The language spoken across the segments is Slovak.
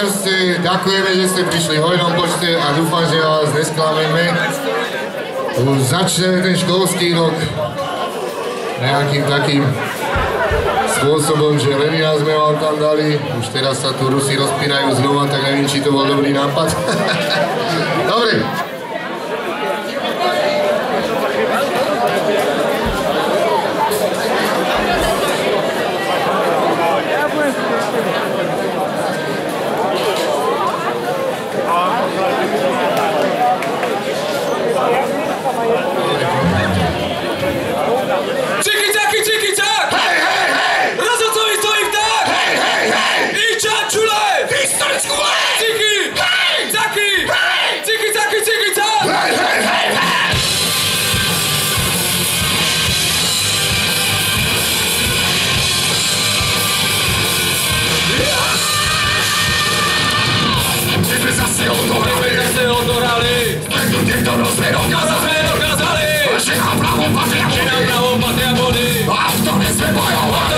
krste, ďakujeme, že ste prišli v hojnom počte a dúfam, že vás nesklameme. Začneme ten školský rok nejakým takým spôsobom, že Lenina sme vám tam dali. Už teraz sa tu Rusi rozpínajú znova, tak neviem, či to bol dobrý nápad. Dobre. Že nám pravou patria boli a v tom sme bojovali.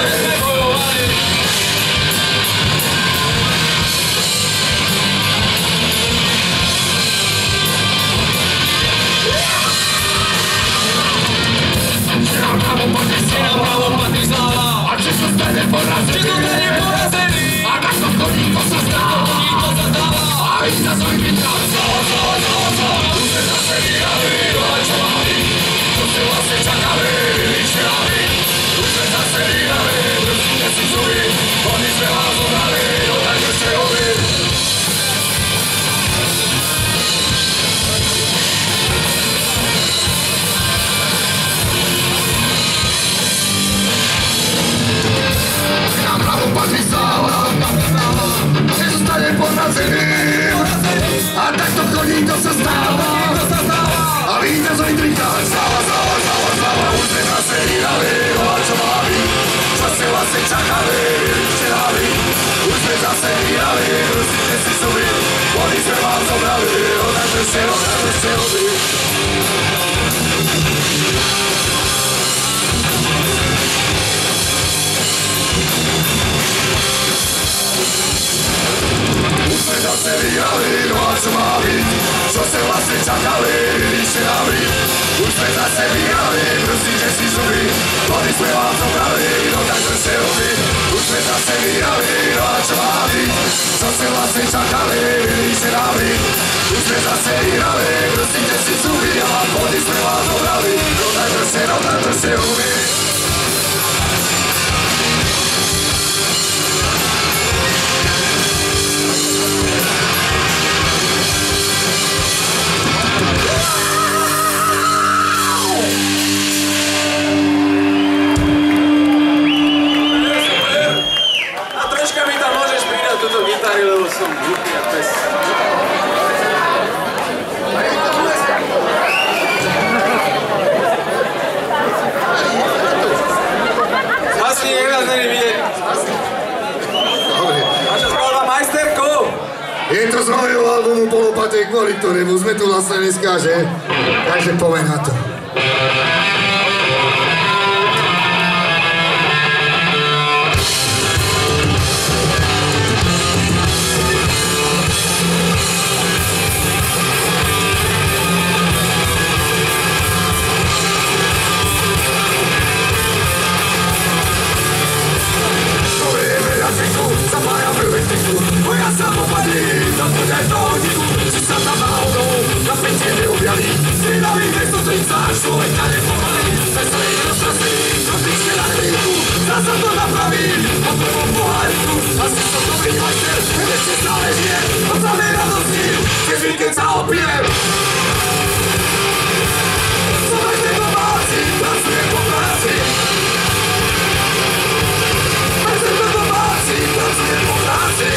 Že nám pravou patrí sláva a že sú stane porazení a takto koníko sa stáva a ich na svoj vytrát už sme zase vyhrali, čo má byť. Čo vlastne čakali, nič nemáli. Už sme zase vyhrali, brzdíte si zuby. Oni sme vás zobrali, no takže ste huby. Nám pravou patrí sláva, že zostane porazeným. A takto koníko sa stáva. A víťazový trikár, sláva, už sme zase vyhrali, no a čo má byť? Zase vlastne čakali, nič nemáli. Už sme zase vyhrali, brzdíte si zuby. Oni sme vás zobrali, no takže ste huby. Už sme zase vyhrali, no a čo má byť? Čo ste vlastne čakali, nič nemáli. Už sme zase vyhrali, brzdíte si zuby. Oni sme vás zobrali, no takže ste huby. Už sme zase vyhrali, no a čo má byť? Čo ste vlastne čakali, nič nemáli. Už sme zase vyhrali, brzdíte si zuby. A oni sme vás zobrali, no takže ste huby. Lebo som hluchý a pes. Zhasni, nech nás není vidieť. Dobre. A čo spolva majsterku? Je to z mojho albumu Polopatek, kvôli ktorému sme tu vlastne dneska, že? Takže pomeň na to. Človeka nepomalí, bez svojich rozprostí, rozlične na chvíľku, zdá sa to napraví, po prvom poháriku, asi som dobrý majster, ešte stále žije, od samej radosti, cez víkend sa opijem. Som ešte domáci, pracujem po práci. Ešte domáci, pracujem po práci.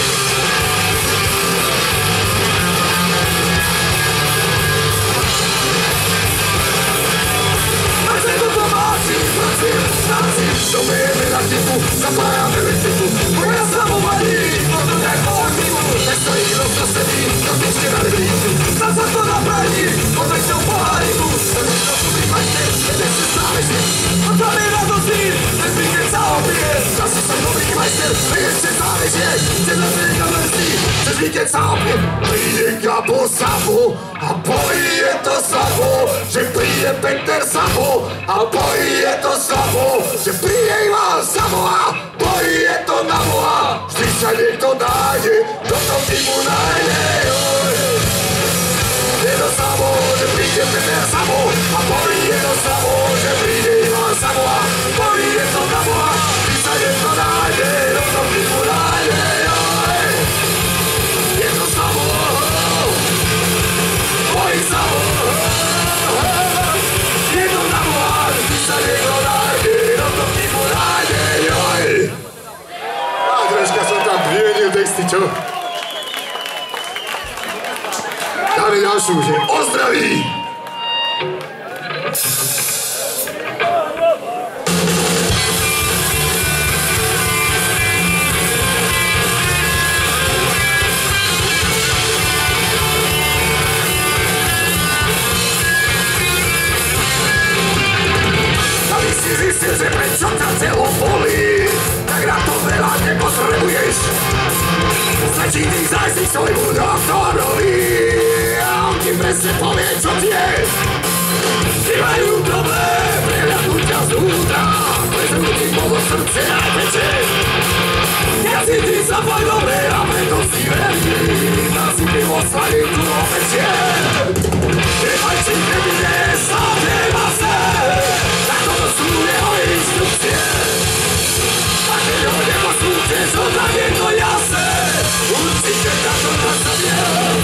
Dobijeme raketiku, zapájame elektriku. Moja samovalí, možno tak po aktivu. Tak stojí rozprostený, rozlične na leblíku. Zdá sa to napraví, od večnou poháriku. Tak už to sú majster, keď ešte stále žije. Od samej radosti, cez víkend sa opije. Zase som dobrý majster, keď ešte stále žije. Cez nás neka mrzí, cez vždy keď sa opie príde Gabo Sabo a pojí je to Sabo, že príde Peter Sabo a pojí je to Sabo, že príde Ivan Sabo a pojí je to na Boha. Vždy sa niekto nájde, kto to týmu nájde. Je to Sabo, že príde Peter Sabo a pojí je to Sabo, že príde Ivan Sabo a pojí je to na Boha. Vždy sa niekto nájde, kto to týmu nájde. Je to Sabo, pojí Sabo, je to na Boha. Vždy sa niekto nájde, kto to týmu nájde. A troška som tam vymenil texty, čo? Dáme ďalšiu, že Ozdraví! Aby si zistil, že prečo ťa telo bolí, tak na to veľa nepotrebuješ. Stačí ty zájsť si svojmu doktorovi a on ti presne povie, čo ti je. Ty majú problém, prehľadnú ťa znútra, prezrú ti pomoc srdce a peče. Ja si ty sa boj dobre a preto si verný, nasypím osladinku o večer. Nemaj či nebude sladké mase, tak toto sú jeho inštrukcie. A keď ho neposlúcheš, on tak je to jasné, určite ťa to zabije.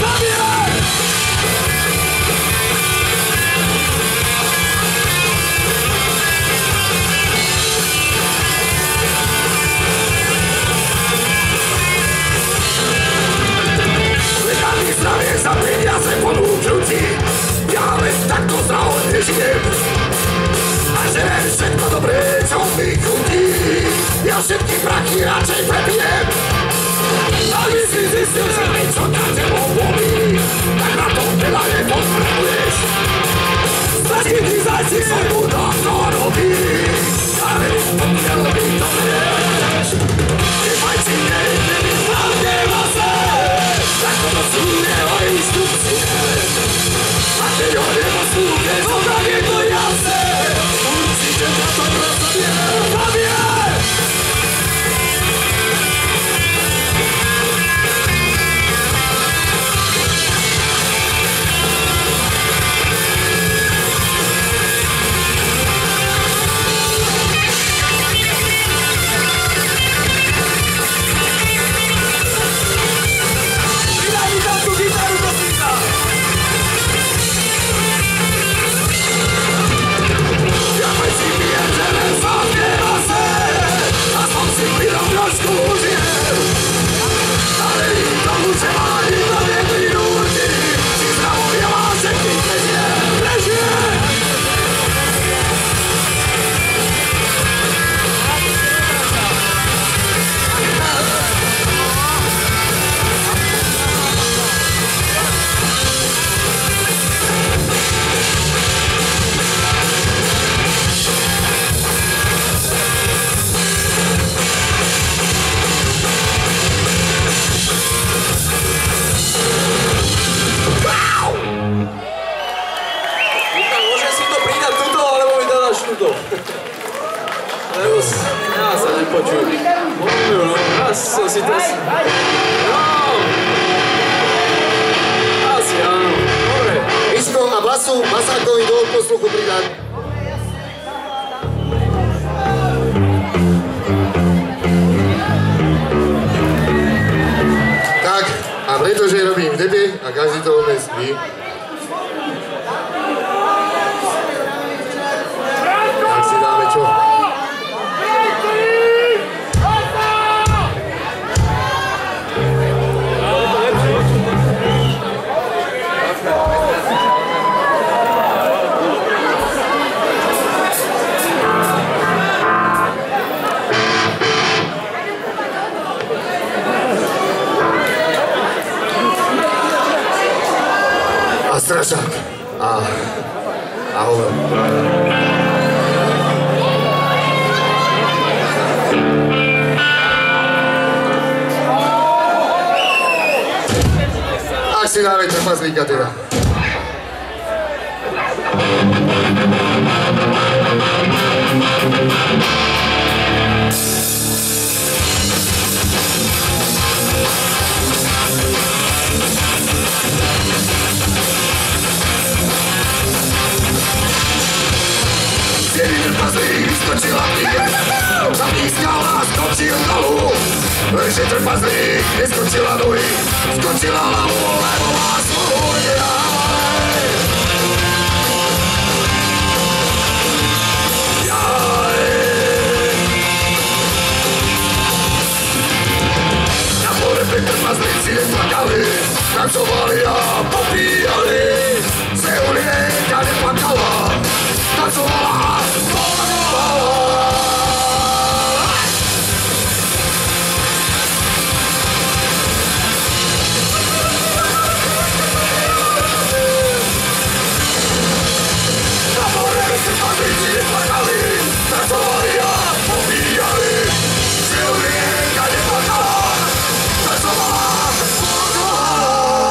Lekárny zdravie za peniaze ponúknú ti, ja veď takto zdravo nežijem. A že všetko dobré, čo mi chutí, ja všetky braky radšej prepijem. Aby si zistil, že niečo ťa tebou bolí, tak na to veľa nepotrebuješ. Stačí ty zajsť si svojmu doktorovi, ale pokiaľ by to vieš. Nemaj si nejde, hlavne vase, tak toto sú jeho inštrukcie. A keď ho neposlúcheš, no tak je to jasné, určite ťa to zabije. Ja sa nepočujem. Raz som si to... Asi áno. Dobre. Isko a basu, basákovi do posluchu pridať. Tak, a pretože robím v debe a každý to umestní, tak si dáme čo? A strašák. A hovel. si dáme trpaslíka teda. Jediný trpaslík vyskočil a zapískal a skočil dolu. Lenže trpaslík neskočil na nohy, skočila hlavu, lebo má svoj jaj. Na pohľadne trpaslíci neplakali, tancovali a popíjali. Z Eulienka neplakala, tancovala, pomagovala. Na pohľadne trpaslíci neplakali, tancovali a popíjali. Z Eulienka neplakala, tancovala, pomagovala.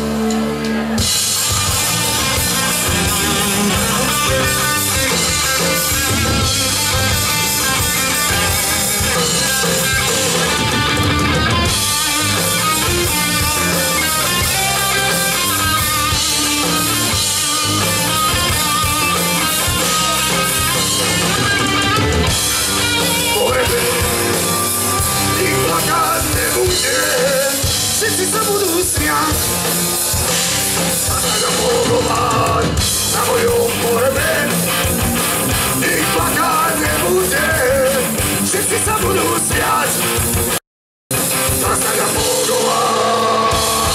Všetci sa budú smiať a tak pohodovať na mojom pohrebe. Nik plakať nebude, všetci sa budú smiať a tak pohodovať.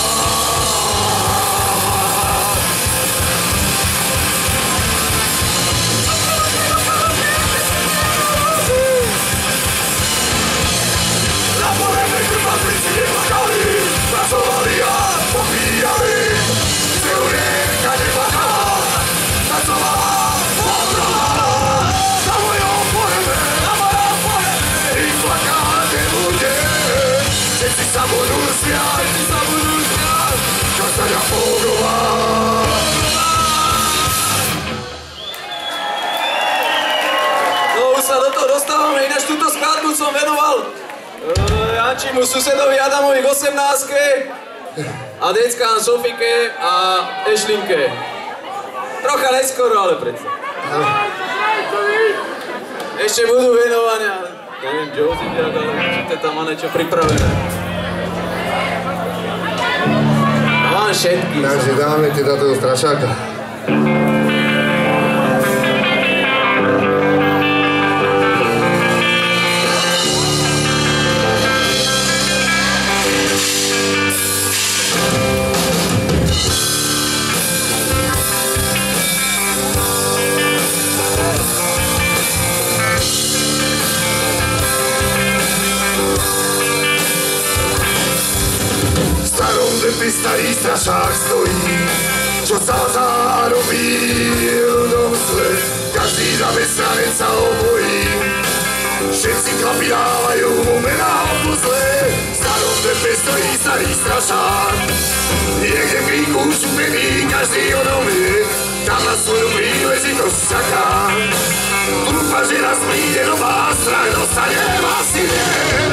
Na pohrebe trpaslíci neplakali, tancovali a popíjali. Z Eulienka neplakala, tancovala, pohodovала. Na mojom pohrebe nik plakať nebude, všetci sa budú smiať, kazať a pohodovať. No už sa do toho dostávame, ináč túto skladbu som venoval Jančimu susedovi Adamovi k 18-ke a deckám Sofike a Ešlinke. Trocha neskoro, ale predsa. Ešte budú venovania, neviem, Josie, ale určite tam má niečo pripravené. A mám všetky. Takže dáme teda toho strašáka. Starý strašák stojí, čo sa zarobil do mysle. Každý zamestnanec sa obojí, všetci chlapi dávajú mu mená o puzle. V starom depe stojí starý strašák, niekde v kríku šupený, každý odomie, tam na svoju príležitosť čaká. Dúfa, že raz príde nová, strach dostane vlastný deň.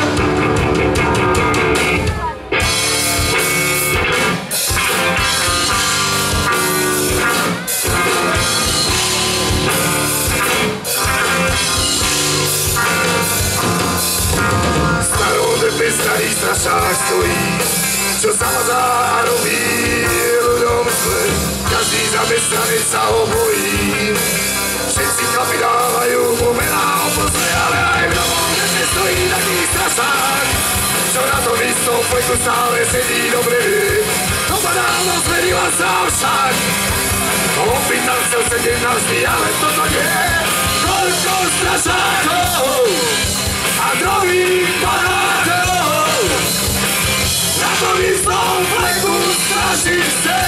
Starý strašák stojí, čo sa ma zarobí ľuďom zle. Každý zamestnanec sa ho bojí, všetci chlapi dávajú mu mená o pozle, ale aj v novom depe stojí taký strašák, čo na tom istom fleku stále sedí dobre vie. To ma dávno zmenila sa však, opýtal som 17, ale toto nie. Koľko strašákov a drobných parádov na tom istom fleku straší se,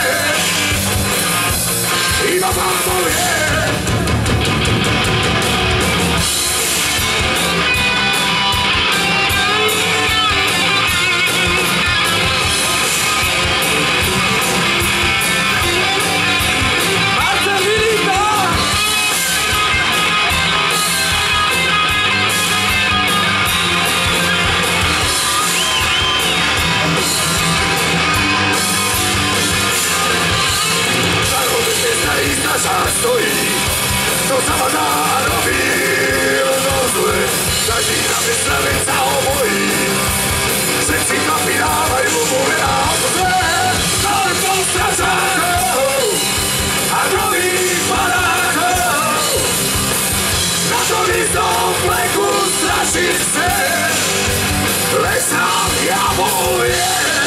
iba pán povie. padá a robil do zle. Každý na vyslevec sa obojí. Všetci chlapi dávajú mu veľa zle. Ale to stračákov a druhých padákov. Na to výzdom pleku strašiť chce. Les nám javuje.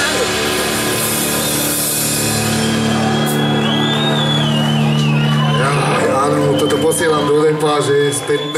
Áno, toto posielam do depa, že je spätné.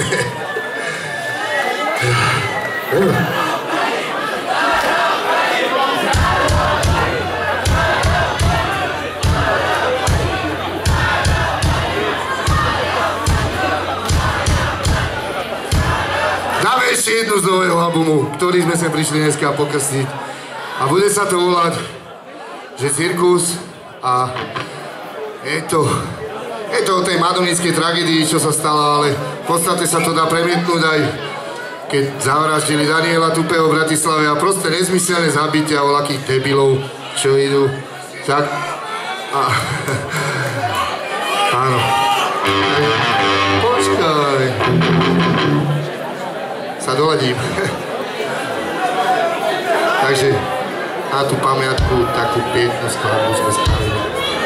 Dáme ešte jednu z nového albumu, ktorý sme sem prišli dneska pokrstiť. A bude sa to volať, že Cirkus a je to o tej madonickej tragédii, čo sa stala, ale v podstate sa to dá premietnúť aj keď zavraždili Daniela Tupého v Bratislave a proste nezmyselné zabitia voľakých debilov, čo idú. Tak a... áno. Počkaj. Sa doladím. Takže na tú pamiatku takú peknú skladbu sme spravili.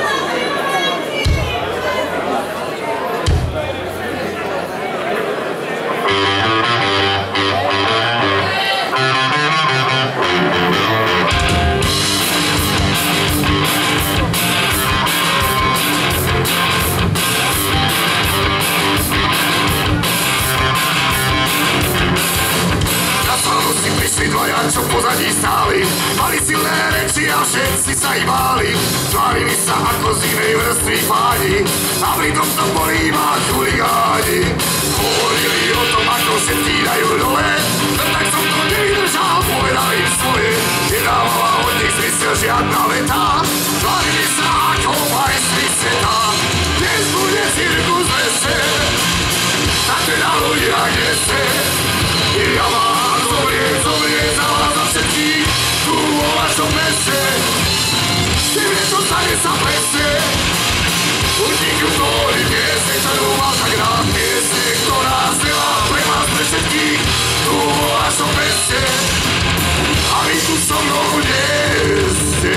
Dvaja, čo pozadí stáli, mali silné reči a všetci sa im báli. Tvárili sa ako z inej vrstvy páni a pritom to boli iba chuligáni. Hovorili o tom, ako všetci dajú dole, tak som to nevydržal, povedal im svoje. Nedávala od nich zmysel žiadna veta, tvárili sa ako majstri sveta. Dnes bude cirkus v lese, tak teda ľudia, kde ste. Ja vám zomrie za vás a všetkých tu vo vašom meste. Neviem, čo stane sa presne, určite ktorý piesne, ktorú mal tak rád piesne, ktorá znela pre vás, pre všetkých tu vo vašom meste. A vy tu so mnou nie ste.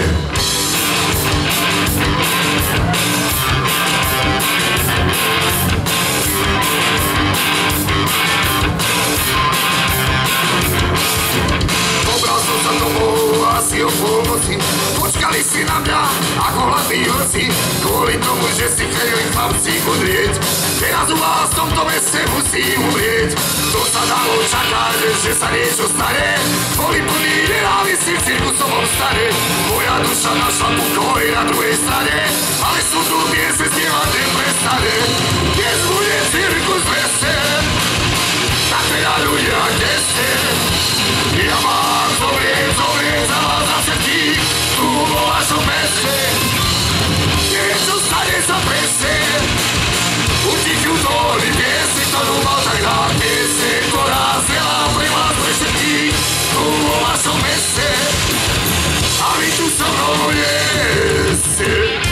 Pobral som sa domov asi o polnoci, počkali si na mňa ako hladní vrci, kvôli tomu, že si chceli chlapci udrieť. Teraz u vás v tomto meste musím umrieť. To sa dalo čakať, že sa niečo stane, boli plní nenávisti v cirkusovom stane. Moja duša našla pokoj na druhej strane, ale sú tu piese spievať neprestane. Dnes bude cirkus v meste, tak teda ľudia, kde ste? Ja mám zomrie za vás a všetkých tu vo vašom meste. Neviem, čo stane sa presne, určite utvorí piesne, ktorú mal tak rád piesne, ktorá znela pre vás, pre všetkých tu vo vašom meste. A vy tu so mnou nie ste.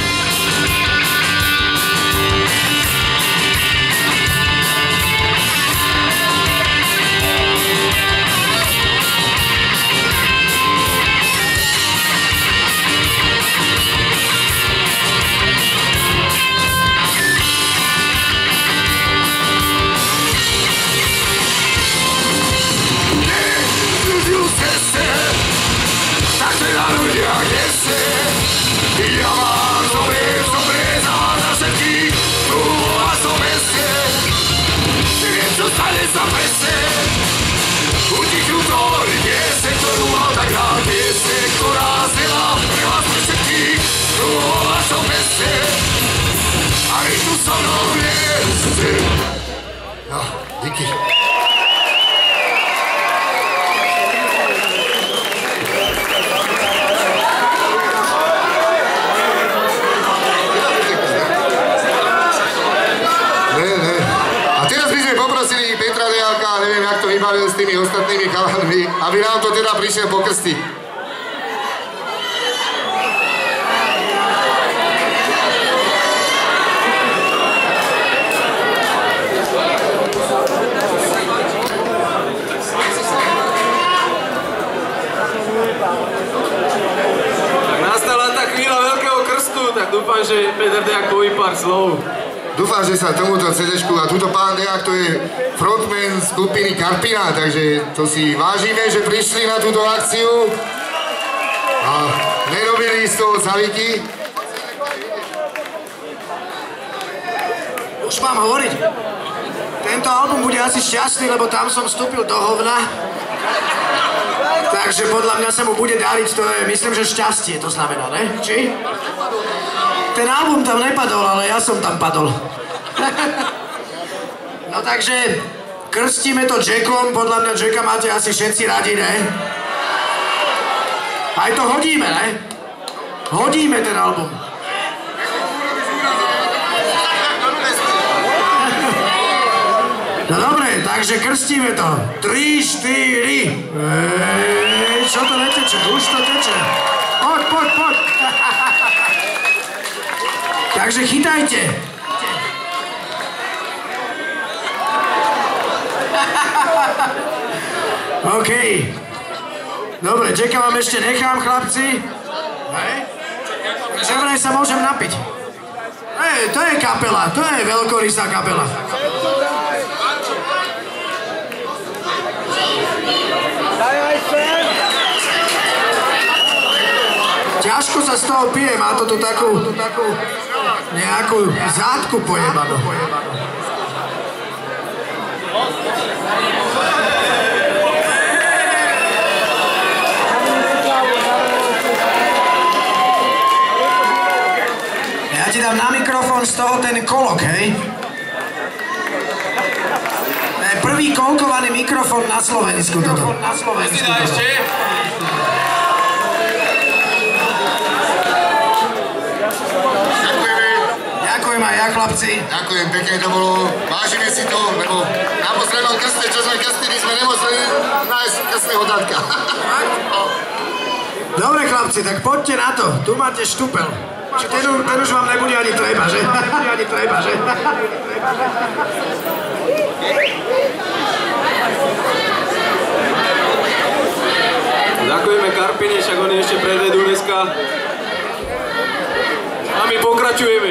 Tak teda ľudia, kde ste? Ja vám zomrie za vás a všetkých tu vo vašom meste. Neviem, čo stane sa presne, utichu tvorí piesne, ktorú mal tak rád piesne, ktorá znela pre vás pre všetkých tu vo vašom meste. A vy tu so mnou nie ste. No, díky. Poprosili Petra Deálka, neviem, jak to vybavil s tými ostatnými chalanmi, aby nám to teda prišiel pokrstiť. pár slov. Dúfam, že sa tomuto CD-čku a túto pán Dejak, to je frontman skupiny Karpina, takže to si vážime, že prišli na túto akciu a nerobili z toho caviky. Už mám hovoriť. Tento album bude asi šťastný, lebo tam som vstúpil do hovna. Takže podľa mňa sa mu bude dariť, to je, myslím, že šťastie to znamená, ne? Či? Ten album tam nepadol, ale ja som tam padol. No takže, krstíme to Jackom, podľa mňa Jacka máte asi všetci radi, ne? Aj to hodíme, ne? Hodíme ten album. No dobre, takže krstíme to. 3, 4. Čo to neteče? Už to teče. Poď. Takže chytajte. OK. Dobre, Jacka vám ešte nechám, chlapci. Takže vraj sa môžem napiť. To je kapela, to je veľkorysá kapela. Ťažko sa z toho pije, má to tu takú nejakú zátku pojebanú. Ja ti dám na mikrofón z toho ten kolok, hej? To je prvý kolkovaný mikrofón na Slovensku toto. Na Slovensku toto. Ďakujem aj ja, chlapci. Ďakujem, pekne to bolo. Vážime si to, lebo na poslednom krste, čo sme krstili, sme nemuseli nájsť krstného datka. Dobre, chlapci, tak poďte na to. Tu máte štupel. Ten už vám nebude ani treba, že? Ďakujeme Karpine, však oni ešte predvedú dneska. A my pokračujeme.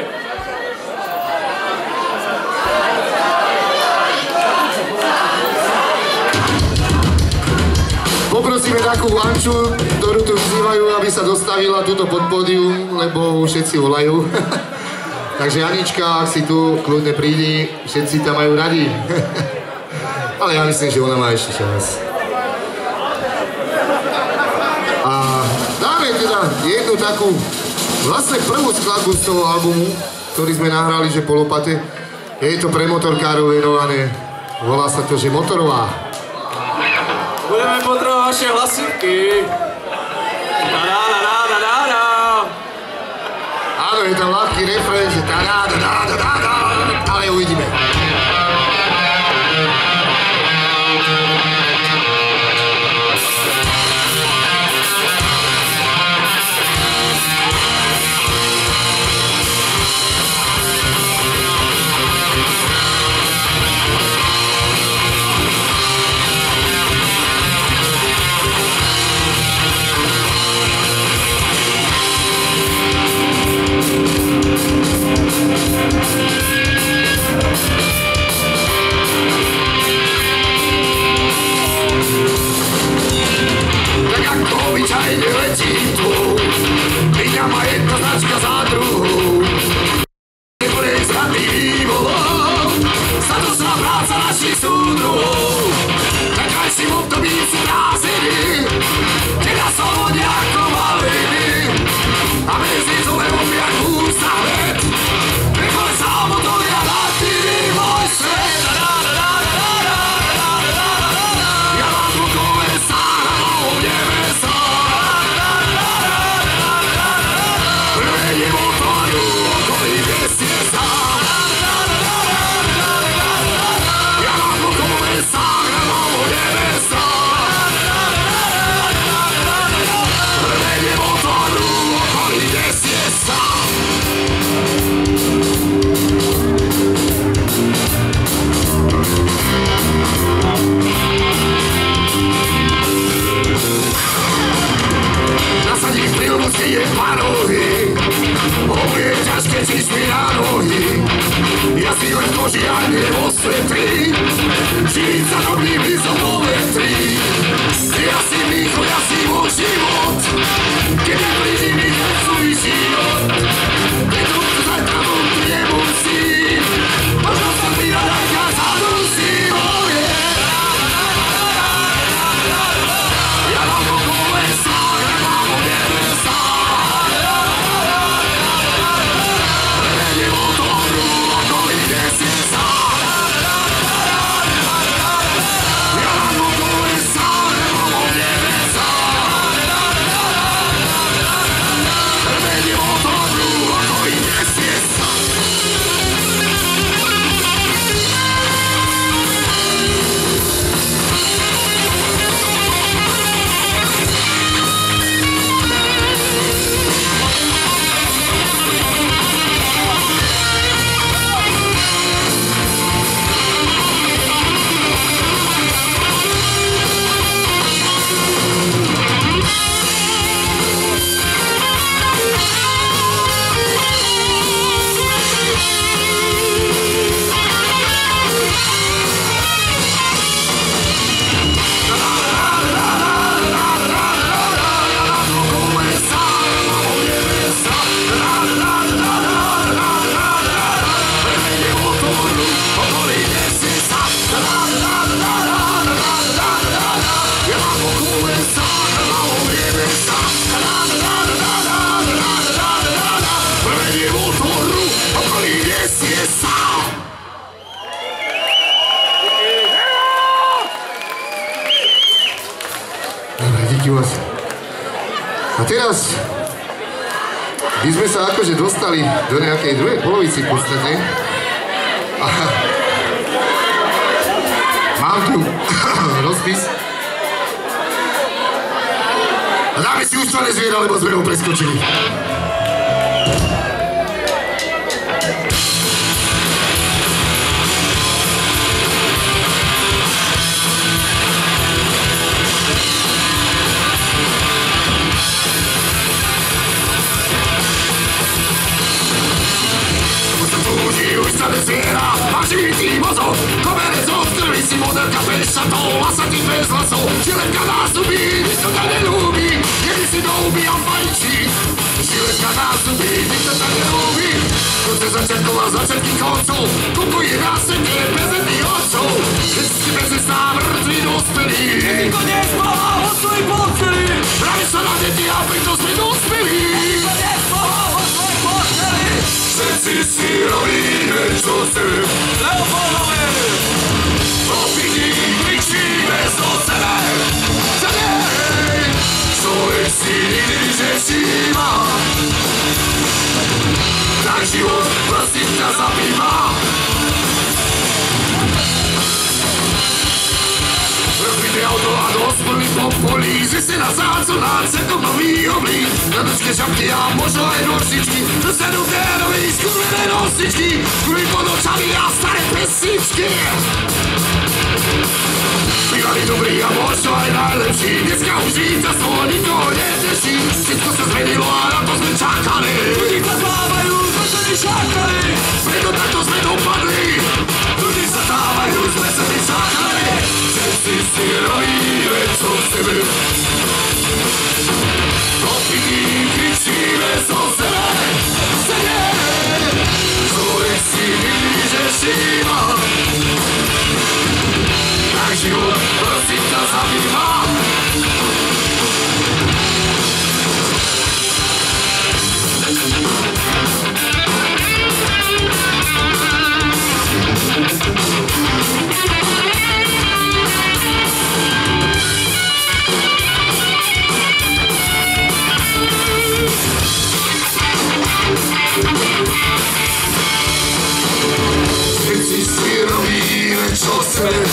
Poprosíme takú Anču, ktorú tu vzývajú, aby sa dostavila túto pod pódium, lebo všetci volajú. Takže Anička, ak si tu kľudne prídi, všetci tam majú radi. Ale ja myslím, že ona má ešte čas. A dáme teda jednu takú, vlastne prvú skladbu z toho albumu, ktorý sme nahrali, že po lopate. Je to pre motorkárov venované. Volá sa to, že Motorová. Budeme potrebovať vaše hlasivky. Áno, je tam ľahký refrén, že ale uvidíme. vo svetli, žiť za dobrými som vo vetri. Ja si východ, ja si môj život, kedy blíži mi svoj život. Keď to zajtra von tu nemusím, možno sa vyrať ja zadusím. Ja mám okolo sa, ja mám o nebesa. Prevediem o dobru, okolí nesie sa. Ja mám okolo sa, ja mám o nebesa. Prevediem o dobru, okolí nesie sa. A teraz by sme sa akože dostali do nejakej druhej polovici v podstate. A mám tu rozpis. A dáme si úštvané zviera, lebo sme ho preskočili. Úštvané zviera, mám živitý mozog, koberec od krvi si modelka bez šatov a sa tým bez hlasov. Žiletka násobí, nikto ťa nelúbi, kedy si to ubíjam fajčí. Žiletka násobí, nikto ťa nelúbi, konce začiatkov a začiatky koncov, kupuje na svete bezedných otcov. Keď si bezestná mŕtvi dospelí, nikto nespáva o svojej posteli. Práve sa na deti a preto sme dospelí. Nikto nespáva o svojej posteli. Všetci si robíme, čo chceme. Leopoldové! Opiti kričíme zo sebe. Zadej! Človek si nikdy nevšíma. Tak život vlastne ťa zabíma. Rozbité auto a dospelý po polí, že si na zácu na celkom nový oblík. Radočké šapky a možno aj nosičky, dostanú férový skurvené nosičky, skúri pod očami a staré pesničky. Bývali dobrý a možno aj najlepší, dneska už žiť za toho nikoho neteší. Všetko sa zmenilo a na to sme čakali. Ľudí sa stávajú, sme sa nečakali. Preto takto sme dopadli. Ľudí sa stávajú, sme sa nečakali. Všetci si robíme, čo chceme. Opiti kričíme zo sebe. Človek si nikdy nevšíma. Tak život prosím ťa zabíma. Všetci si robíme, čo chceme.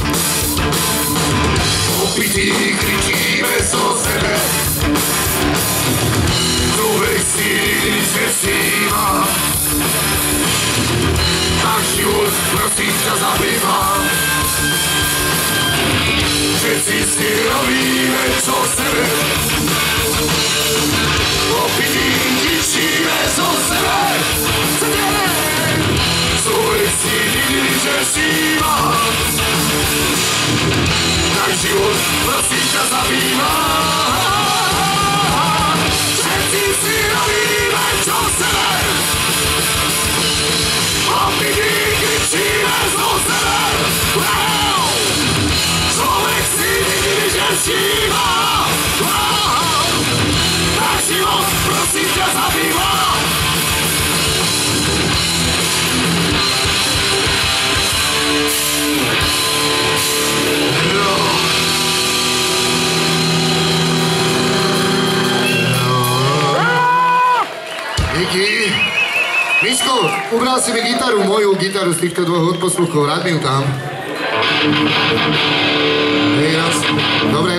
Opití kričíme zo sebe. Človek si nikdy nevšíma. Tak život prosím ťa zabíma. Všetci si robíme, čo chceme. Opití kričíme zo sebe. Človek si nikdy že šíva. Tak život prosím ťa zabýva. Všetci si robíme, čo chceme. A my kričíme zo sebe. Človek si nikdy nežíva. Tak život prosím ťa zabýva. Díky. Miško, ubral si mi gitaru, moju gitaru z týchto dvoch odposluchov, rád mi ju tam. Hej, raz. Dobre.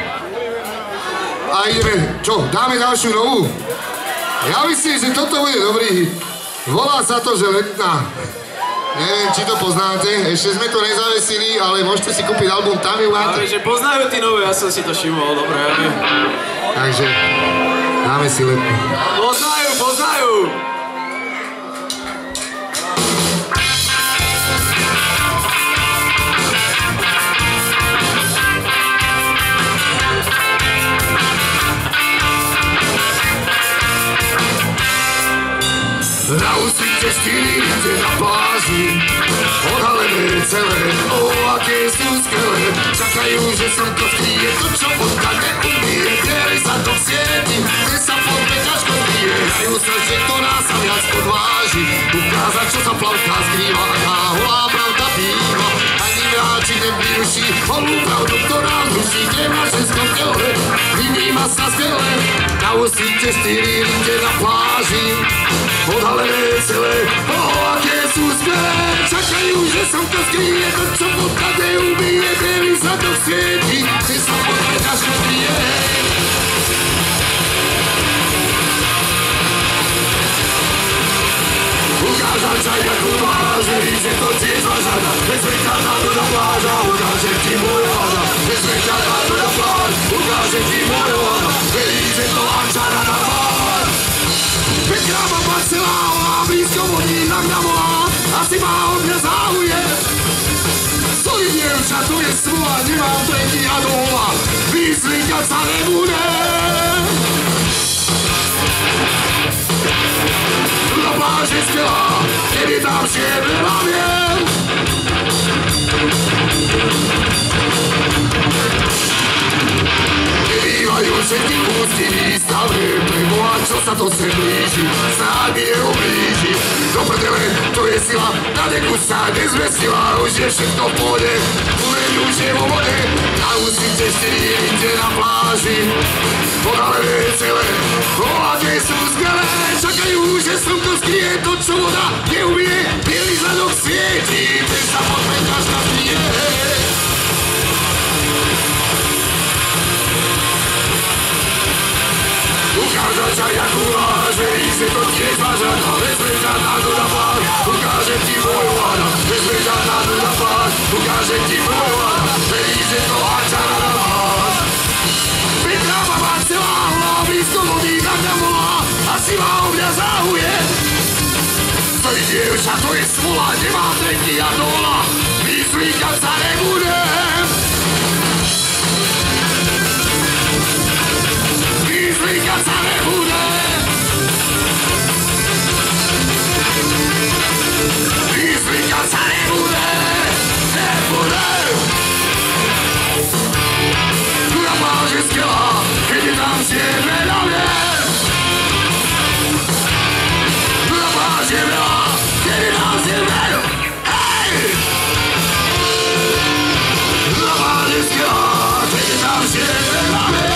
A ideme, čo, dáme ďalšiu novú? Ja myslím, že toto bude dobrý hit. Volá sa to, že Letná. Neviem, či to poznáte, ešte sme to nezavesili, ale môžete si kúpiť album, tam ju máte. Ale že poznajú tí nové, ja som si to všimol, dobre, ja viem. Takže, dáme si Letnú. Poznajú! Na úsvite 4 ide na pláži, odhalené celé, aké sú skvelé. Čakajú, že slnko skryje to, čo vodka neumie. Viery sa to svieti, kde sa podme ťažko zbije. Dajú sa, že to nás sa viac podváži, ukázať, čo sa plavka skrýva, aká holá pravda býva. Ani mráčik nevyruší, holú pravdu, to nám ruší, nemá všetko v tele, vymýma sa skvelé. Na úsvite 4 ide na pláži, odhalené celé, aké sú skvelé. Čakajú, že slnko skryje to, čo vodka neumie. Viery sa to svieti, kde sa podme ťažko zbije. Ukážem sa, jak uváže, že to tiež vážada. Vezme ťa na to na pláža, ukážem ti môj váža. Vezme ťa na to na pláž, ukážem ti môj váža. Verí, že to ančara na pláž. Pekná baba celá, ona blízko vodí na mňa volá. Asi má od mňa záujem. Stojí dievča, to je smola, nemám treky a dola. Vyzlikať sa nebudem. Na pláži skvelá, kedy tam šiebe hlaviem. Nebývajú všetky ústy výstavné, preboha, čo sa to sem blíži, snáď mi neublíži. Do prdele, to je sila, na deku sa nezmestila, už je všetko v pôde, uveď už je vo vode. Na úsvite 4 ide na pláži, odhalené celé, aké sú skvelé. Čakajú, že slnko skryje to, čo voda neumie, bielý zadok svieti, ten sa podme ťažka zbije. Ukážem sa, jak uváže, že to tiež váža. Vezme ťa na to na pláž, ukážem ti môj váža. Vezme ťa na to na pláž, ukážem ti môj váža. Verí, že to ančara na pláž. Pekná baba celá, holá blízko vodí na mňa volá. Asi má o mňa záujem. Stojí dievča, to je smola, nemám treky a dola. Vyzlikať sa nebudem. Vyzlikať sa nebudem. Vyzlikať sa nebudem. Nebudem. Tu na pláži skvelá, keď je tam šiebe na viem. Tu na pláži je veľa, keď je tam šiebe. Hej! Tu na pláži skvelá, keď je tam šiebe na viem.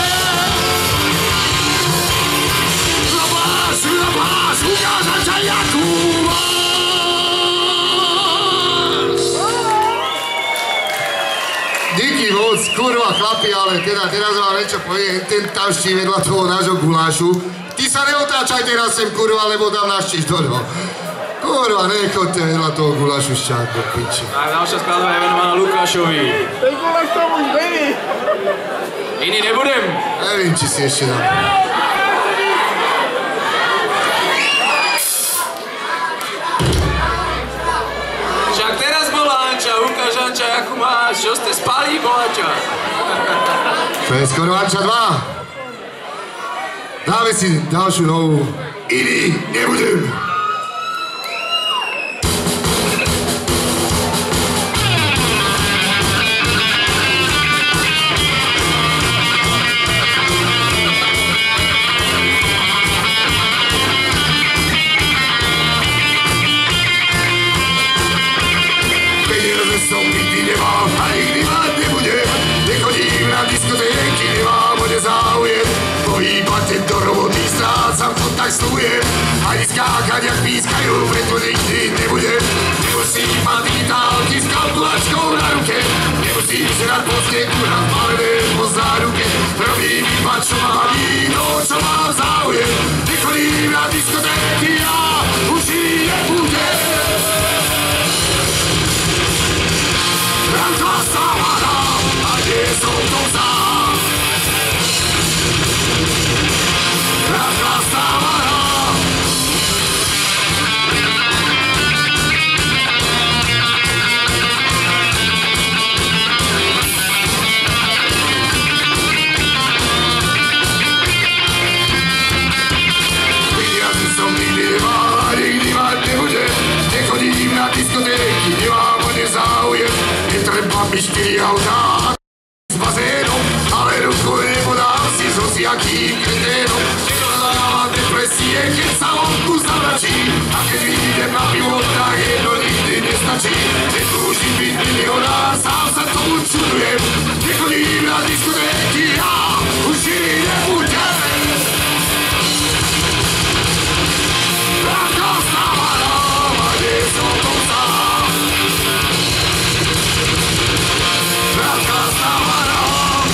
Na pláž, ukážem sa, jakú máš. Díky moc, kurva chlapi, ale teda teraz vám niečo povie, ten tavští vedľa toho nášho gulášu. Ty sa neotáčaj teraz sem, kurva, lebo tam naštíš do ňo. Kurva, nechoďte vedľa toho gulášu šťať do piči. Tak ďalšia skladba je venovaná Lukášovi. Ten guláš tam už není. Iný nebudem. Neviem, či si ešte dám. Však teraz bol máš, čo ste spali, bohača? To je skoro Anča 2. Dáme si ďalšiu novú. Iný nebudem. Som nikdy nemal a nikdy mať nebudem. Nechodím na diskotéky, nemám o ne záujem. Pohýbať tento roboty strácam kontakt slujem. Ani skákať, jak pískajú, preto nikdy nebudem. Nemusím mať digitálky s kalkulačkou na ruke. Nemusím žerať po snehu na zbalené po záruke. Robím iba čo ma baví, to čo mám záujem. Nechodím na diskotéky a už ich nebudem. Ranka stáva nám a nie som to sám. Ranka stáva nám. Peniaze som nikdy nemal a nikdy mať nebudem. Nechodím na diskotéky, nemám o ne záujem. Netreba mi 4 autá s bazénom, ale ruku nepodám si s hociakým kreténom. Nedodávam depresie, keď sa vonku zavračí, a keď vyjdem na pivo, tak jedno nikdy nestačí. Netúžim byť milionár, sám sa tomu čudujem. Nechodím na diskotéky, ja už iný nebudem. Ranka stáva nám a nie som to sám. Ranka stáva nám.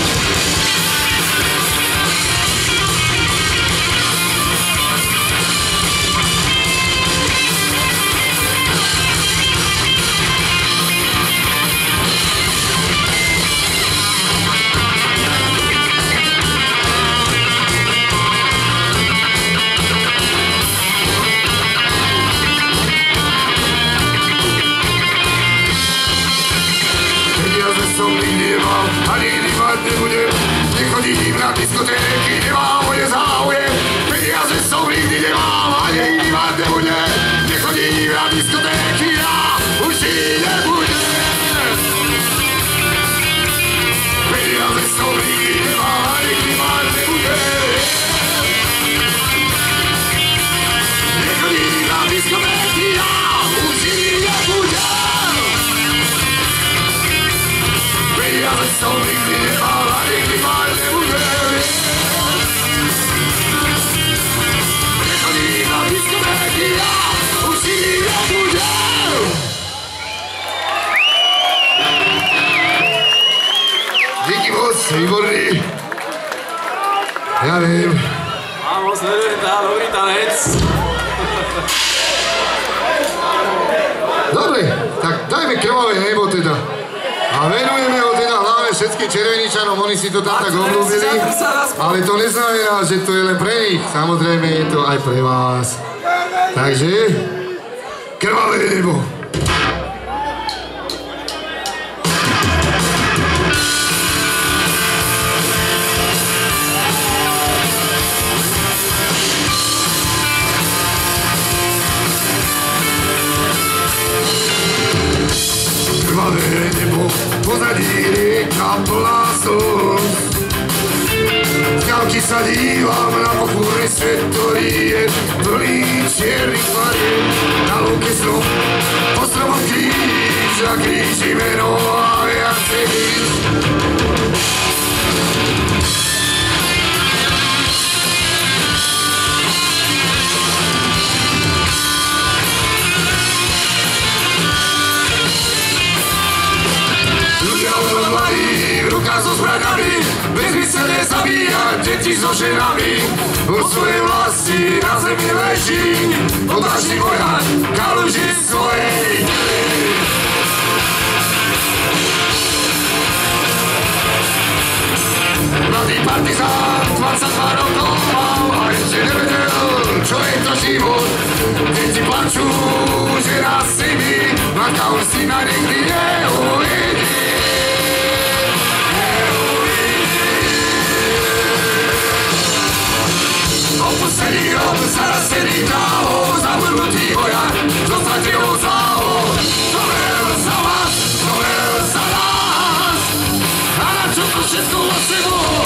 Som nikdy nemal a nikdy mať nebudem. Nechodím na diskotéky, nemám o ne záujem. Peniaze som nikdy nemal a nikdy mať nebudem. Nechodím na diskotéky, ja už ich nebudem. Peniaze som nikdy nemal a nikdy mať nebudem. Nechodím na diskotéky, ja už ich nebudem. Peniaze som nikdy nemal a nikdy mať nebudem. Nechodím na diskotéky, ja už ich nebudem. Díky moc, výborný. Ja viem. Mám moc neviem, tá dobrý tanec. Dobre, tak dajme krvavé nebo teda. A venujeme ho teda hlavne všetkým Červeničanom, oni si to tam tak obľúbili. Ale to neznamená, že to je len pre nich. Samozrejme je to aj pre vás. Takže, krvavé nebo. Krvavé nebo, pozadí rieka plná slz. Z ďalky sa dívam na pochmúrny svet, ktorý je plný čiernych farieb. Na lúke strom, po stromom kríž a kríži meno a ja chcem ísť. Ľudia odhodlaní, v rukách so zbraňami, bezmyselne zabíjať deti so ženami. Od svojej vlasti na zemi leží odvážny vojak, kaluži svojej krvi. Mladý partizán, 22 rokov mal a ešte nevedel, čo je to život. Deti plačú, že raz si mi, matka už si na nikdy neuvidí. červený kráľov, zavrnutý vojak, čo stratil záho. Zomrel za vás, zomrel za nás, a na čo to všetko vlastne bolo?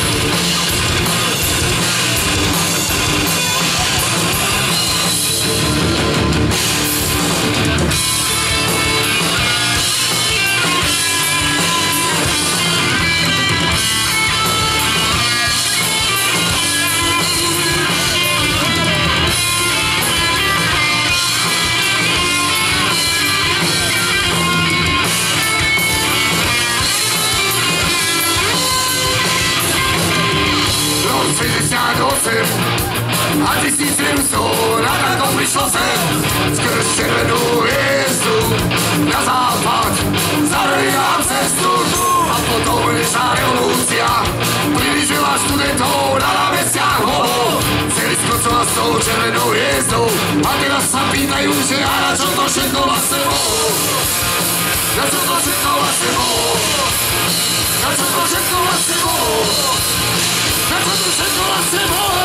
A 1700 na takom prišlo sem skrz červenú hviezdu na západ zarili nám cestu a potom nešla revolúcia priblížila študentov na námestiach holo chceli skočovať s tou červenou hviezdou a teraz sa pýtajú, že a na čo to všetko vlastne bolo? Na čo to všetko vlastne bolo? Na čo to všetko vlastne bolo? Na čo to všetko vlastne bolo?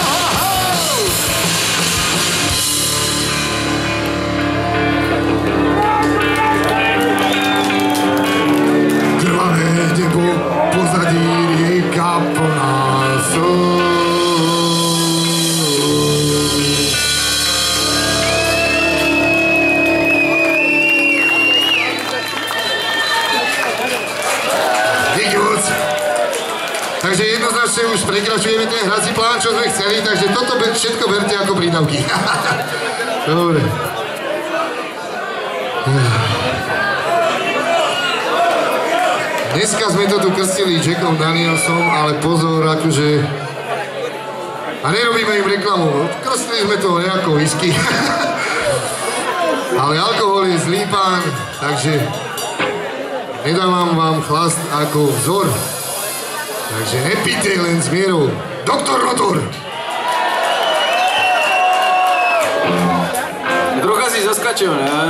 Krvavé nebo pozadí rieka plná slz. Díky moc. Takže jednoznačne už prekračujeme ten hrací plán, čo sme chceli, takže toto všetko berte ako prídavky. Dobre. Dneska sme to tu krstili Jackom Danielsom, ale pozor, akože... A nerobíme im reklamu, krstili sme to nejako whisky. Ale alkohol je zlý pán, takže nedávam vám chlast ako vzor. Takže nepíte len s mierou. Doktor Rotor! Trocha si zaskačil, ne?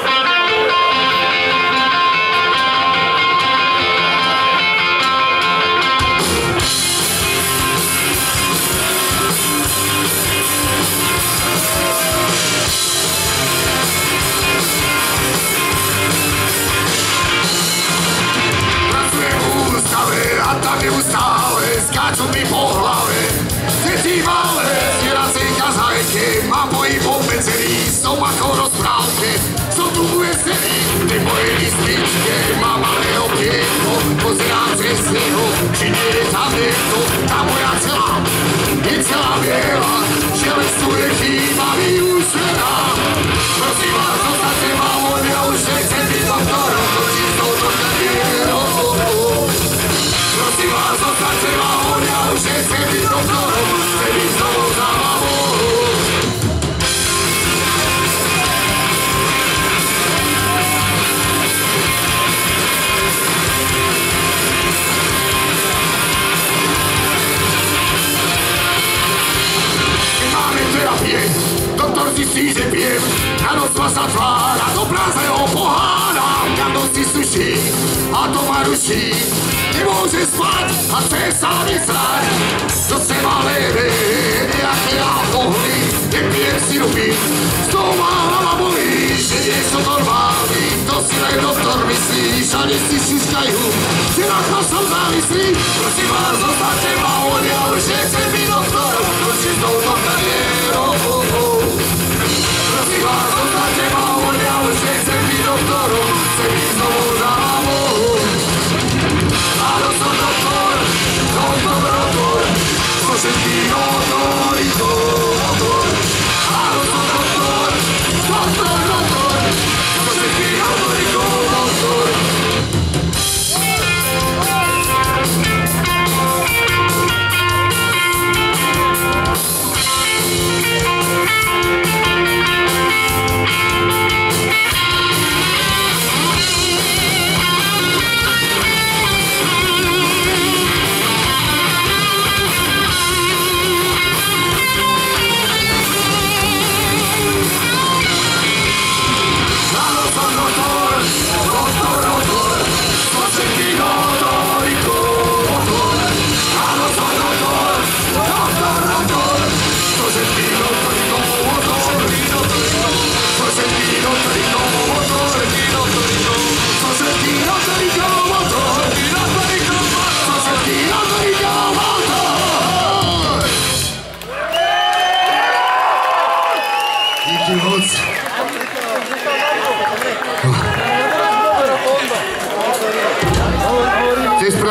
A tam neustále skáču mi po hlave deti malé, zvieracie kazajke má pohyb obmedzený, som ako rozprávke som tu bude scény, v tej mojej listničke má malé okienko pozerám cez neho, či nie je tam niekto tá moja celá je celá biela železuje chýba mi úsmena prosím vás, zostaňte ma von, ja už nechcem byť doktorom to čistou to kariérou. Prosím vás, zostaňte ma von, ja už nechcem byť doktorom, chcem byť znovu za hlavou. Keď máme terapie, doktor zistí, že pijem, na noc ma zatvára do prázdneho pohána, kam noc si suší a to ma ruší. Nemôže spať a chce sa vysrať. Do seba lebe nejaké alkoholy, nepijem si rubín, z toho má hlava bolí, že nie som normálny. To si len doktor myslíš a dnes si šuškajú, že na to som závislý. Prosím vás, zostaňte ma von, ja už nechcem byť doktorom, to čistou to kariérou. Prosím vás, zostaňte ma von, ja už nechcem byť doktorom, chcem byť znovu za hlavou. Áno, som doktor, so všetkých motor. Áno, som doktor, so všetkých motor.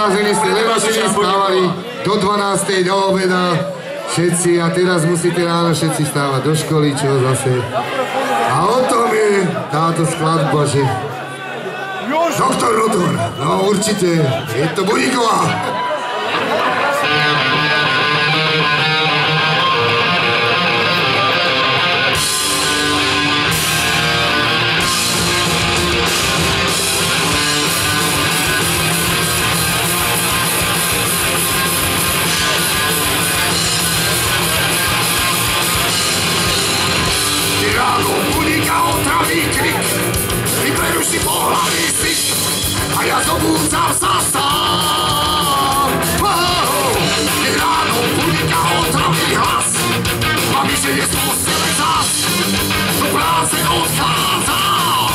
Vyhlásení ste levačení stávali do 12. do obeda. Všetci a teraz musíte ráno všetci stávať do školy, čo zase. A o tom je táto skladba, že Doktor Rotor, no určite, je to Budíková. Ráno Budíka otraví krik, vyberú si pohlavný styk a ja zobúdzam sa sám. Ráno Budíka otravný hlas, mami, že je z postele zas, do práce odchádzam.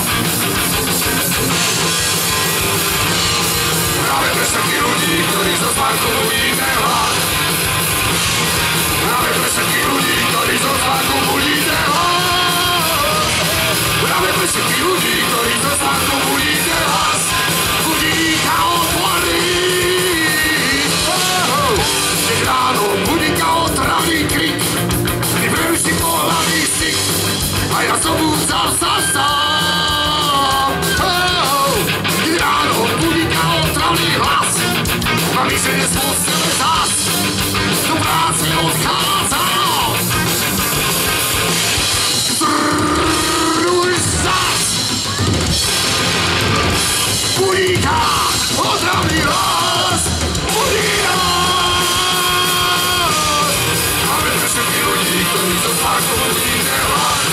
Práve pre všetkých ľudí, ktorí zo spánku budíte hlad. Práve pre všetkých ľudí, ktorí zo spánku budíte hlad. Práve pre všetkých ľudí, ktorí zo spánku budíte hlas, budíka otvorí. Keď ráno budíka otravný krik, vyberú si pohlavný styk a ja zobúdzam sa sám. Keď ráno budíka otravný hlas, mami, že je z postele zas, do práce odchádzam. Budíka, otravný hlas, budíka. Máme pre všetkých ľudí, ktorí zo spánku budíte hlas.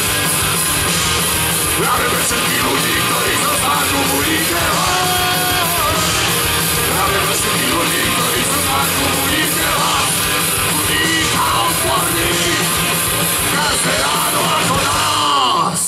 Máme pre všetkých ľudí, ktorí zo spánku budíte hlas. Máme pre všetkých ľudí, ktorí zo spánku budíte hlas. Budíka otvorný, každé ráno ako nás.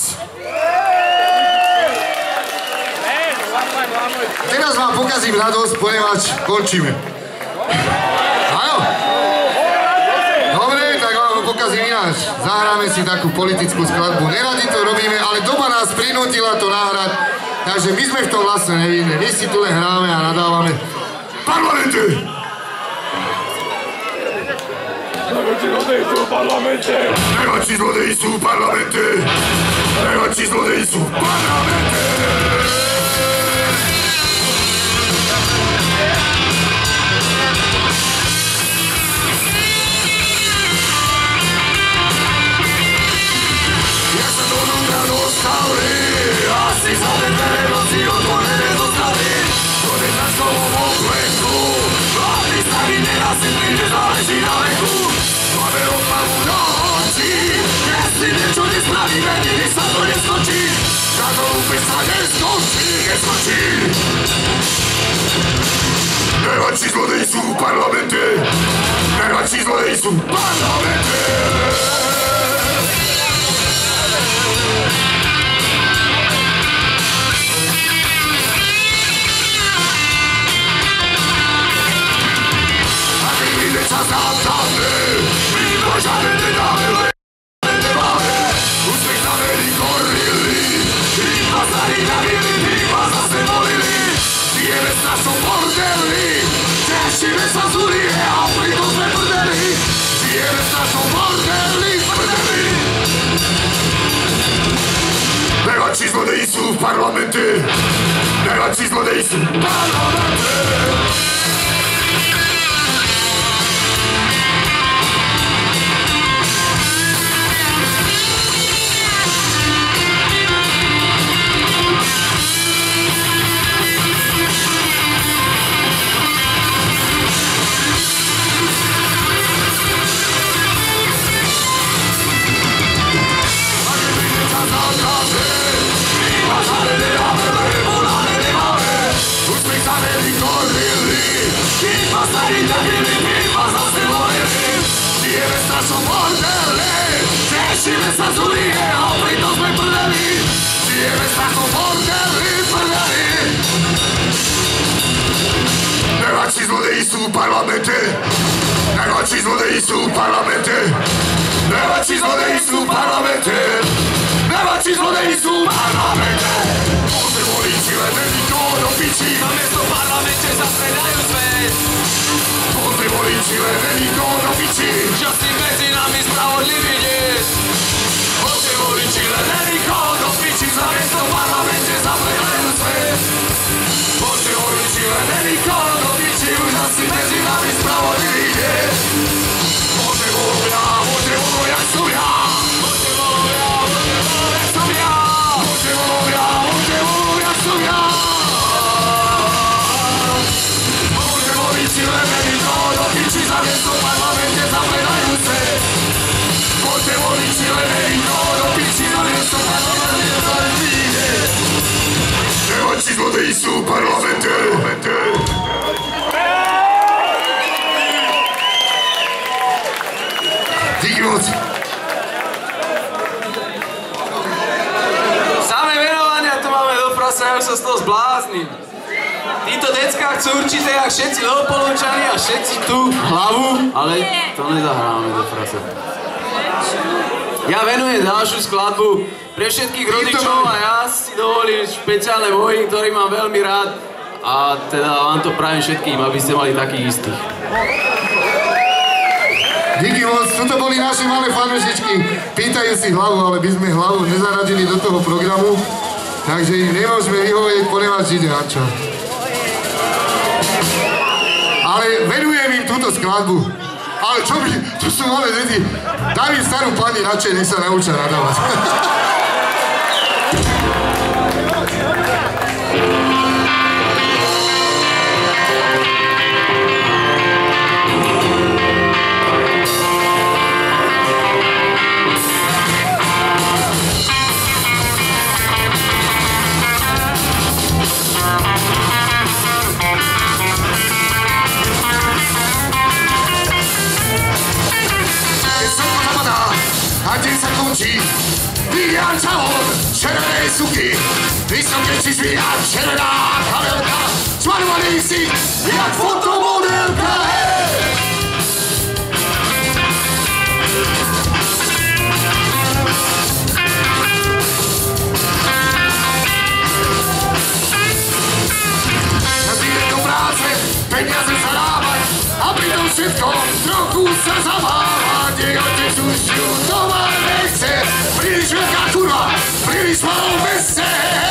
Teraz vám pokazím radosť, ponieważ končíme. Áno? Dobre, tak vám ho pokazím ináč. Zahráme si takú politickú skladbu. Neradi to robíme, ale doba nás prinútila to nahrať. Takže my sme v tom vlastne nevinní. My si tu len hráme a nadávame. Parlamente! Najväčší zlodeji sú v parlamente! Najväčší zlodeji sú v parlamente! Najväčší zlodeji sú v parlamente! Asi za dvere noci otvorené zostali, chodeš na školom oklenku, hlavný starý nenasytný nezáleží na veku. Máme rozpavu do očí, jestli niečo nespravíme, nikdy sa to neskočí. Táto úpis sa neskočí. Najväčší zlodeji sú v parlamente, najväčší zlodeji sú v parlamente. Čas náptavné, my požáde nedáme, nemáme, úspech znamený gorily, iba starý navili, iba zase volili, žijeme s našou bordeli, tešíme sa z ulie a pritom sme prdeli, žijeme s našou bordeli, prdeli. Najväčší zlodeji sú v parlamente, najväčší zlodeji sú v parlamente. Tešíme sa z ulie a pritom sme prdeli, žijeme s našou bordeli, prdeli. Najväčší zlodeji sú v parlamente, najväčší zlodeji sú v parlamente, najväčší zlodeji sú v parlamente, najväčší zlodeji sú v parlamente. Môže voliť si len nikoho do piči, namiesto v parlamente zastriedajú svet. miesto v parlamente zapledajú svet. Bože, voliči, len nikoho do piči, už asi medzi nami spravodlivý je. Bože, volovia, jak som ja. Bože, volovia, jak som ja. Bože, volovia, jak som ja. Bože, voliči, len nikoho do piči, za miesto v parlamente zapledajú svet. Bože, voliči, len nikoho do piči, za miesto v parlamente zapledajú svet. Przechodź z wody i su parlamenty. Díky moc. Samé venovania tu máme do prasa, ja už sa z toho zbláznim. Títo decká chcú určite, jak všetci Novopolončani a všetci tu hlavu, ale to nezahráme do prasa. Ja venujem ďalšiu skladbu pre všetkých rodičov a ja si dovolím špeciálne boji, ktorý mám veľmi rád a teda vám to prajem všetkým, aby ste mali takých istých. Díky moc, toto boli naše malé fanúšičky. Pýtajú si hlavu, ale by sme hlavu nezaradili do toho programu, takže im nemôžeme vyhovieť, poneváč ide Anča. Ale venujem im túto skladbu. Ale čo by, tu sú malé deti. Daj im starú pani radšej, nech sa naučia nadávať. A deň sa končí, vyjám čavon červenej suky, vysoké čizvy a červená kabelka, čvarovaný si, jak fotomodelka, hej! Ja zídem do práce, peniaze zarábať, a pritom všetko trochu sa zabávať, jej otec už ju doma nechce, príliš veľká kurva, príliš malou meste.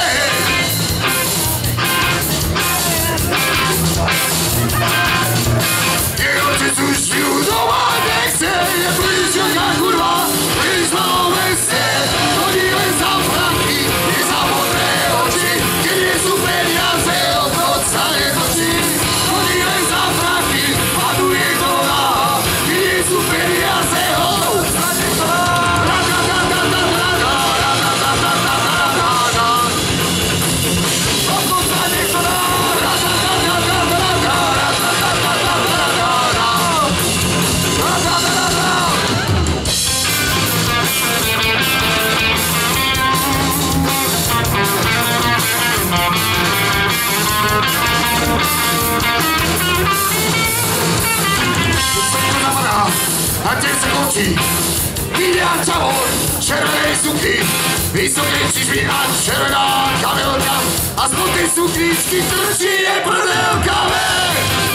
Jej otec už ju doma nechce, je príliš veľká kurva, príliš malou meste. Chodí len za franky, je za modré oči, keď nie sú peniaze, obchod sa netočí. Chodí len za franky, paduje do náha, keď nie sú peniaze, obchod sa netočí. A deň sa končí, vyliam čavon červenej suky, vysoké čižby a červená kabelka, a spod tej sukničky trčí je prdelka, vej!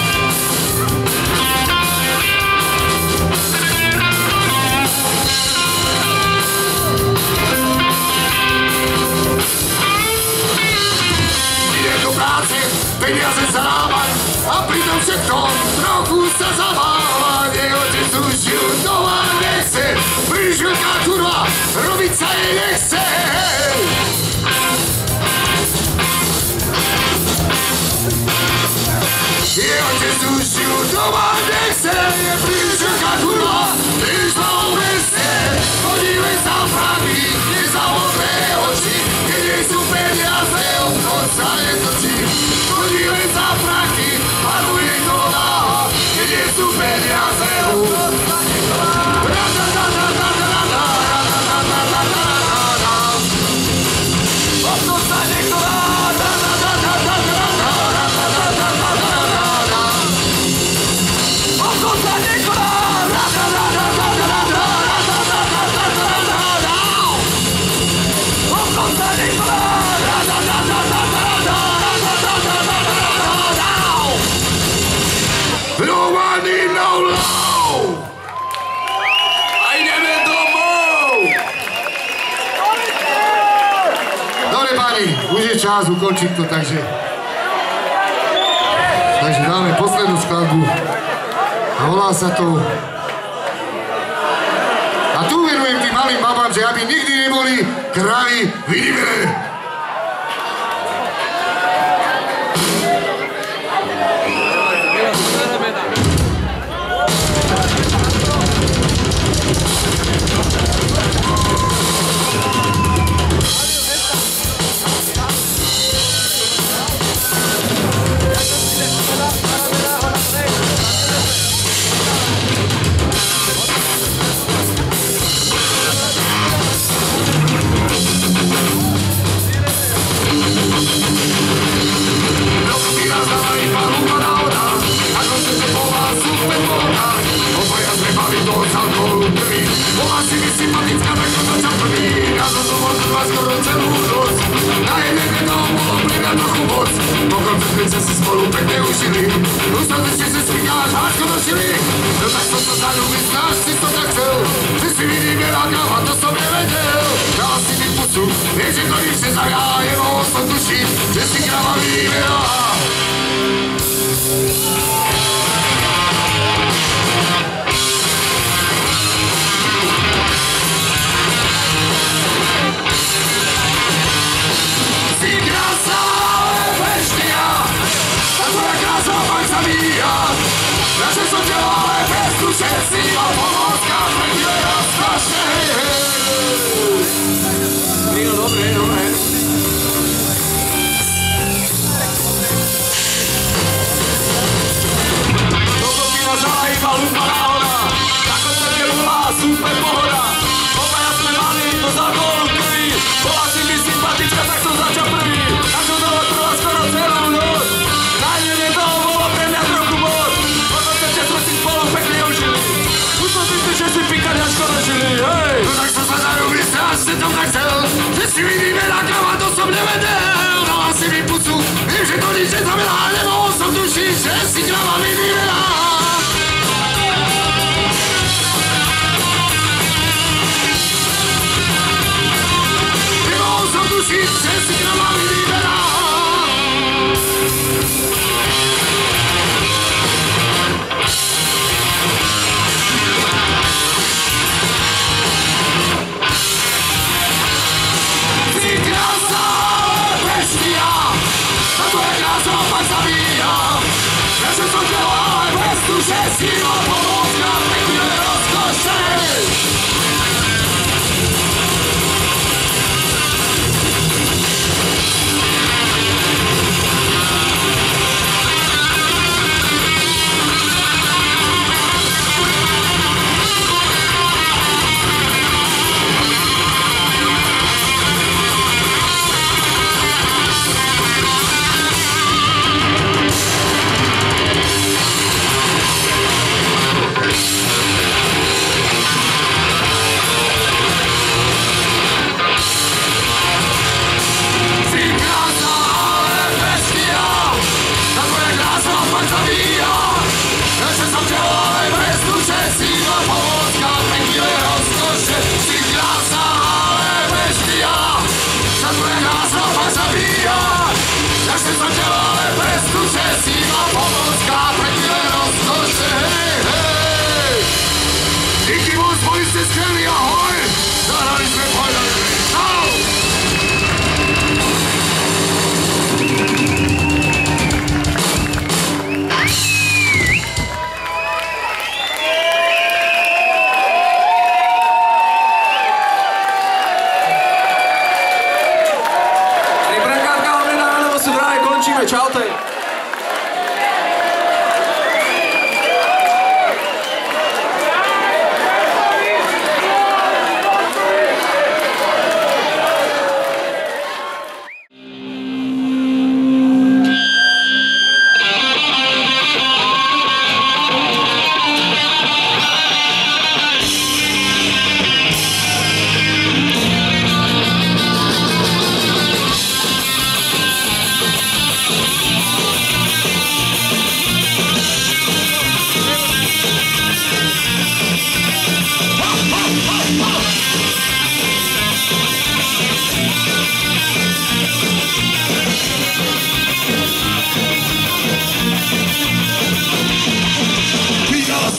Idem do práce, peniaze zarábať, a pritom všetko trochu sa zabávať. Jej otec už ju doma nechce, príliš veľká kurva, robiť sa jej nechce. Jej otec už ju doma nechce, je príliš veľká kurva, príliš malou meste. Chodí len za franky, nie za modré oči, keď nie sú peniaze, obchod sa netočí. Chodí len za franky, paduje do náha, keď nie sú peniaze, obchod sa netočí. Obchod sa netočí. nás ukončiť to, takže dáme poslednú skladbu a volá sa to a tu venujem tým malým babám, že aby nikdy neboli kravy vydivené.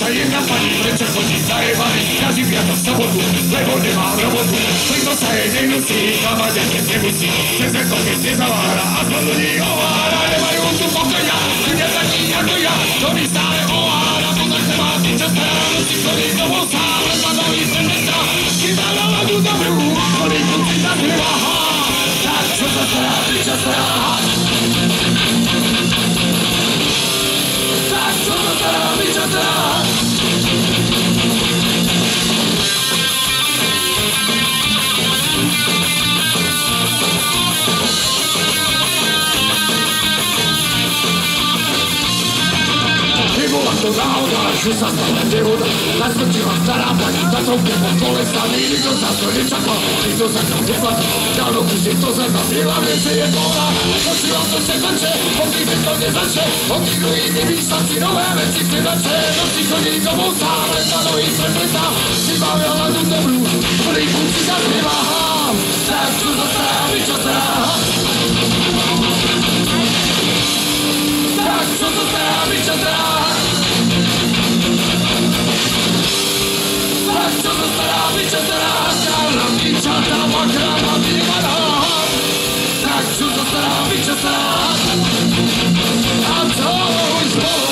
sa jedna pani prečo chodí zajebaný každý piatok sobotu, lebo nemá robotu. Nikto sa jej nemusí, kamade keď nemusí, cez to keď nezavára a z ľudí ovára, nemajú tu pokoja, ľudia takí ako ja, to mi stále ovára, pozor sa má si čo stará, musí chodiť domov sám, len padový prenestra, chytá náladu dobrú, ktorý kluci zakrýva, tak čo sa stará, čo stará. Tak čo sa stará, čo stará. Nebola to náhoda, že sa stala nehoda. Nasmrtila stará pani, na tromke pod kolesami. Nikto sa to nečakal, nikto sa to neplatil. Ďalno už je to zaznamenila, viem, že je bola. Počula to se trče, pokryte to nezače. Od tých druhých nevýšľam si nové veci chce dače. Noci chodí domov sám, len na nohy prepletá. Si bavil hladu dobrú, plný kúci zakrýva. Tak čo sa stará, čo stará. Tak čo sa stará, čo stará. Tak čo sa stará, čo stará. Stará píčata, makrama, vyjemaná. Tak čo sa stará, čo stará. A to už bolo.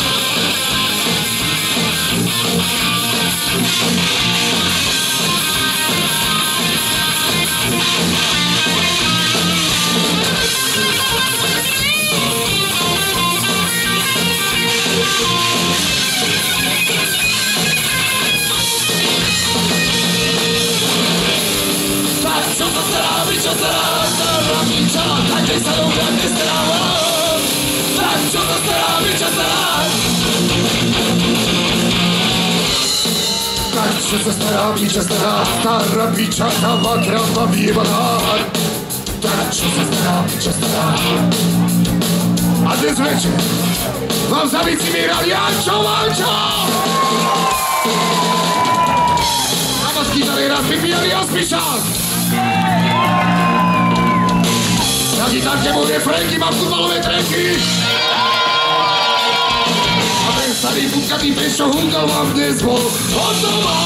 Tak čo sa stará, čo stará, stará píča, takej sa dobrá nestaráva. Tak čo sa stará, čo stará. Tak čo sa stará, čo stará, stará píča, tá makrama vyjebaná. Tak čo sa stará, čo stará. A dnes večer vám za bici vyhral Jančo Vančo! A vás kytary raz vypíjali Aspišák! Na gitarke bude Franky, mám futbalové trenky! A ten starý budkatý pes, čo húkal vám dnes bol hotová!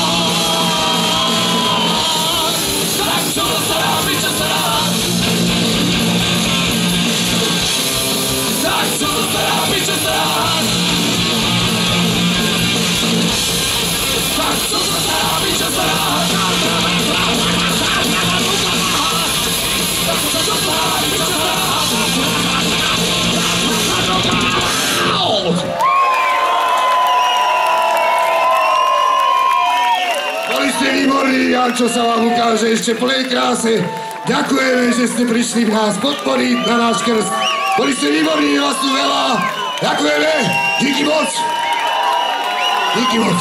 Tak čo sa stará, čo stará! Tak čo sa stará, čo stará. Tak čo sa stará, čo stará. Boli ste výborní, Jančo sa vám ukáže ešte v plnej kráse. Ďakujeme, že ste prišli nás podporiť na náš krst. Boli ste výborní, vás tu veľa. Ďakujeme. Díky moc. Díky moc.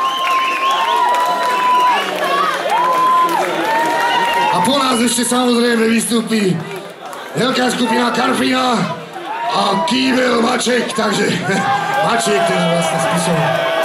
A po nás ešte samozrejme vystúpi veľká skupina Karpina a Kýbel Maček, takže Maček teda vlastne spisoval.